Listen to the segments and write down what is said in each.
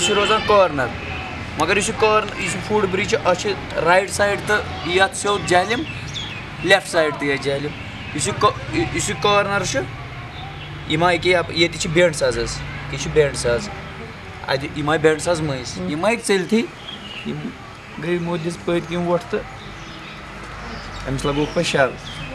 रोजान कॉर्नर मगर foot bridge right side तो ये सेद जहलम लेफ्ट साइड तो जहलम कॉर्नर ये बेंड साज ये बेंड साज अ बेंड साज मस ये चलती गई मोदिस पत्म वोट तो अमिस लगो पे शल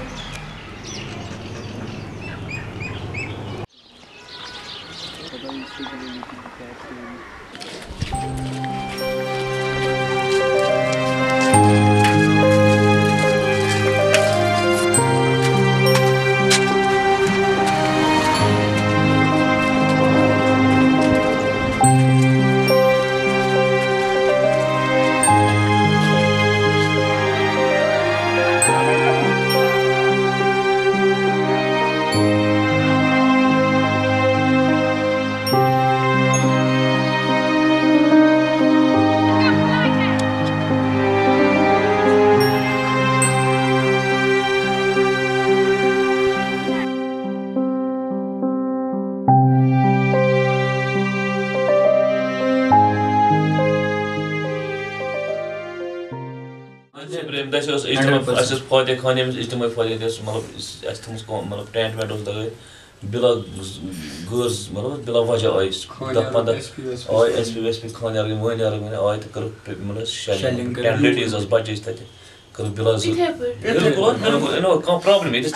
फाते खान इज्तम फाते मतलब टेंट वेंट लगे बिला गर्स मतलब बिला वजह आय 10-15 आय एस पी खान गई वन आय तो कर मतलब टेंट लेडीज बच्चे तक कर बिला बिल्कुल कह प्रॉब्लम ये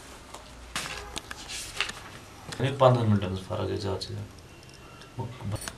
15 मिनटन फर्क ज्यादा